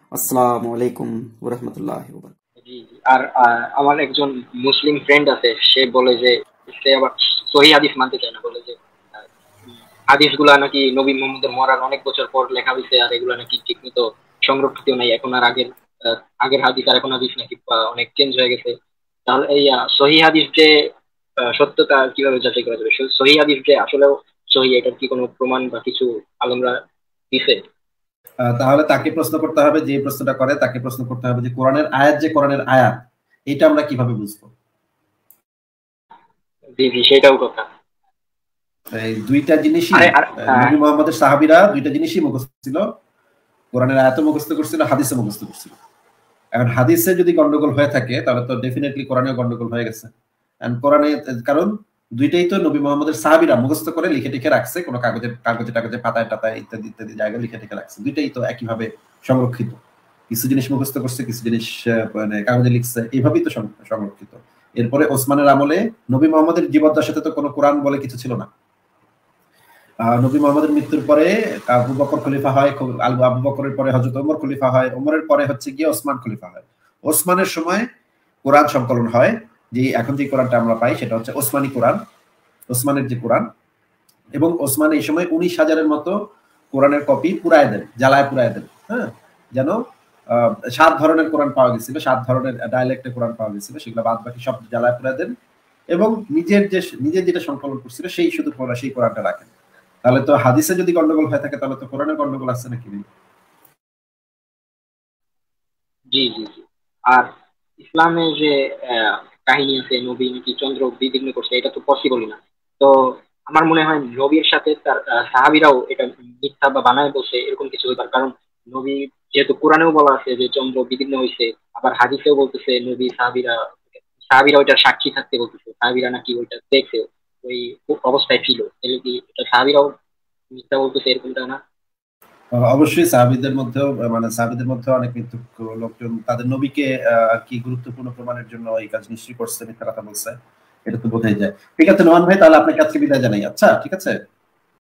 আসসালামু আলাইকুম ওয়া রাহমাতুল্লাহি ওয়া বারাকাতুহু। জি, জি। আর আমার একজন মুসলিম ফ্রেন্ড আছে, সে বলে যে সে আবার সহি হাদিস মানতে চায় না, বলে যে হাদিস গুলা নাকি নবী মোহাম্মদের মরার অনেক বছর পর লেখা হয়েছে, আর এগুলা নাকি ঠিক মতো সংরক্ষিত নাই এখন, আর আগের হাদিস আর এখন হাদিস নাকি অনেক চেঞ্জ হয়ে গেছে। তাহলে এই সহি হাদিস যে সত্যতা কিভাবে যাচাই করা যাবে? সহি হাদিস যে আসলেও সহি, এটার কি কোনো প্রমাণ বা কিছু আলেমরা দিছে? তাহলে তাকে প্রশ্ন করতে হবে, যে প্রশ্নটা করে তাকে প্রশ্ন করতে হবে যে কোরআনের আয়াত যে কোরআনের আয়াত, এটা আমরা কিভাবে বুঝবো? জি, জি, সেটাও কথা। এই দুইটা জিনিসই আরে আর নবী মোহাম্মদের সাহাবীরা দুইটা জিনিসই মুখস্থ ছিল, কোরআনের আয়াতও মুখস্থ করছিল, হাদিসও মুখস্থ করছিল। এখন হাদিসে যদি গন্ডগোল হয়ে থাকে তাহলে তো ডেফিনেটলি কোরআনেও গন্ডগোল হয়ে গেছে। কোরআনে, কারণ দুইটাই তো নবী মোহাম্মদের সাহাবীরা মুখস্থ করে লিখে টিখে রাখছে, কোনো কাগজে কাগজে টাগজে পাতায় টাতায় ইত্যাদি ইত্যাদি জায়গায় লিখে টিখে রাখছে, দুইটাই তো একইভাবে সংরক্ষিত। কিছু জিনিস মুখস্থ করছে, কিছু জিনিস মানে কাগজে লিখছে, এইভাবেই তো সংরক্ষিত। এরপরে ওসমানের আমলে নবী মোহাম্মদের জীবদ্দশাতে তো কোনো কোরআন বলে কিছু ছিল না। নবী মোহাম্মদের মৃত্যুর পরে আবু বকর খলিফা হয়, আবু বকরের পরে হযরত ওমর খলিফা হয়, ওমরের পরে হচ্ছে গিয়ে ওসমান খলিফা হয়। ওসমানের সময় কোরআন সংকলন হয়, যে এখন যে কোরআনটা আমরা পাই সেটা হচ্ছে ওসমানী কোরআন, ওসমানের যে কোরআন। এবং ওসমান এই সময় 19,000-এর মতো কোরআনের কপি পুড়ায় দেন, জ্বালায় পুড়ায় দেন। হ্যাঁ, যেন 7 ধরনের কোরআন পাওয়া গেছিল, 7 ধরনের ডায়ালেক্টে কোরআন পাওয়া গেছিল, সেগুলো বাদ বাকি সব জ্বালায় পুড়ায় দেন এবং নিজের যেটা সংকলন করছিল সেই শুধু সেই কোরআনটা রাখেন। তাহলে তো হাদিসে যদি গন্ডগোল হয়ে থাকে তাহলে তো কোরআনে গন্ডগোল আছে নাকি? জি, জি, জি। আর ইসলামে যে কাহিনী আছে নবী নাকি চন্দ্র বিদীর্ণ করছে, এটা তো পসিবলই না। তো আমার মনে হয় নবীর সাথে তার সাহাবীরাও এটা মিথ্যা বা বানায় বলছে, এরকম কিছু ব্যাপার। কারণ নবী, যেহেতু কোরআনেও বলা আছে যে চন্দ্র বিদীর্ণ হয়েছে, আবার হাদিসেও বলতেছে নবী সাহাবীরা সাহাবীরা ওইটার সাক্ষী থাকতে বলতেছে, সাহাবীরা নাকি ওইটা দেখছে, ওই অবস্থায় ছিল। তাহলে কি এটা সাহাবীরাও মিথ্যা বলতেছে, এরকমটা না? অবশ্যই সাহাবীদের মধ্যেও, মানে সাহাবীদের মধ্যে অনেক মিথ্যুক লোকজন তাদের নবীকে আর কি গুরুত্বপূর্ণ প্রমাণের জন্য এই কাজ নিশ্চয়ই করছে, মিথ্যা কথা বলছে, এটা তো বোঝাই যায়। ঠিক আছে নোমান ভাই, তাহলে আপনাকে আজকে বিদায় জানাই। আচ্ছা, ঠিক আছে।